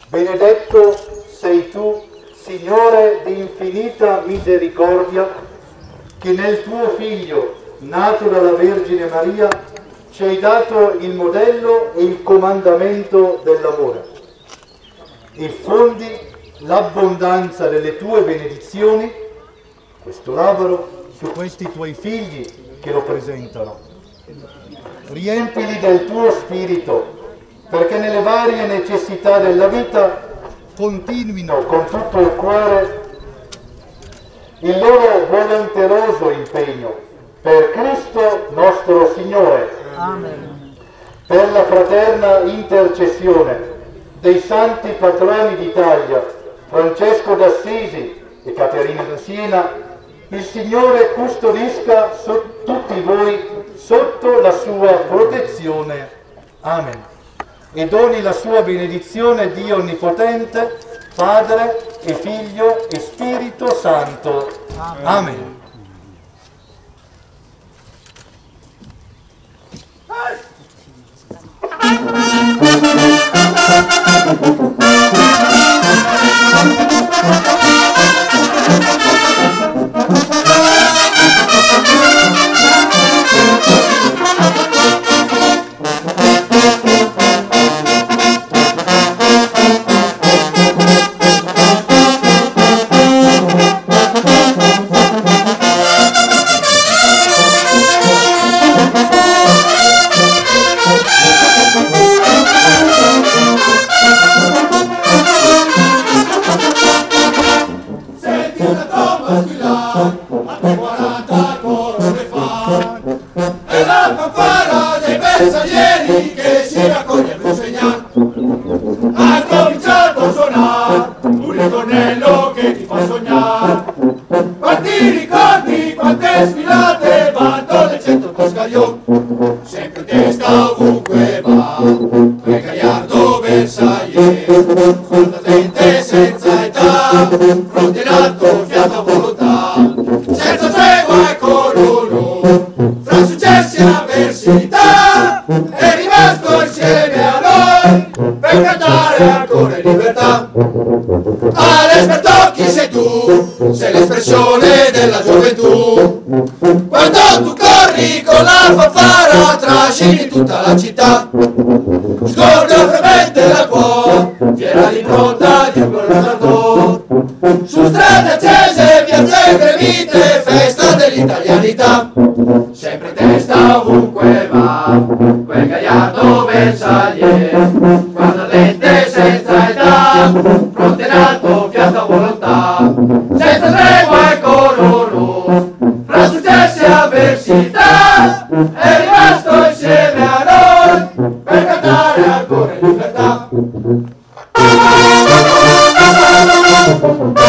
Benedetto sei tu, Signore di infinita misericordia, che nel tuo Figlio, nato dalla Vergine Maria, ci hai dato il modello e il comandamento dell'amore. Diffondi l'abbondanza delle tue benedizioni, questo laboro, su questi tuoi figli che lo presentano. Riempili del tuo spirito, perché nelle varie necessità della vita continuino con tutto il cuore il loro volenteroso impegno per Cristo nostro Signore. Amen. Per la fraterna intercessione dei santi patroni d'Italia, Francesco d'Assisi e Caterina da Siena, il Signore custodisca tutti voi sotto la sua protezione. Amen. E doni la sua benedizione Dio Onnipotente, Padre e Figlio e Spirito Santo. Amen. Sei l'espressione della gioventù. Quando tu corri con la fanfara trascini tutta la città. Scorda fremente la tua, fiera l'impronta di un glorioso. Su strade accese, piazze gremite, festa dell'italianità. Sempre in testa ovunque va, quel gagliardo bersaglier. Quando lente senza età, fronte in alto, fiata volontà. Senza tregua e coloro, fra successi e avversità, è rimasto insieme a noi per cantare ancora in libertà.